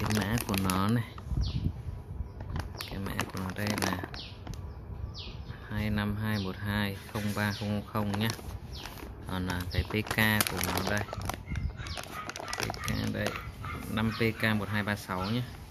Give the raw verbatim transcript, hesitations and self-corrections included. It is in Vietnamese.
cái mã của nó này, cái mã của nó đây là hai năm hai một hai không ba không không nhé. Còn là cái pê ca của nó đây, pê ca đây năm pê ca một hai ba sáu nhé.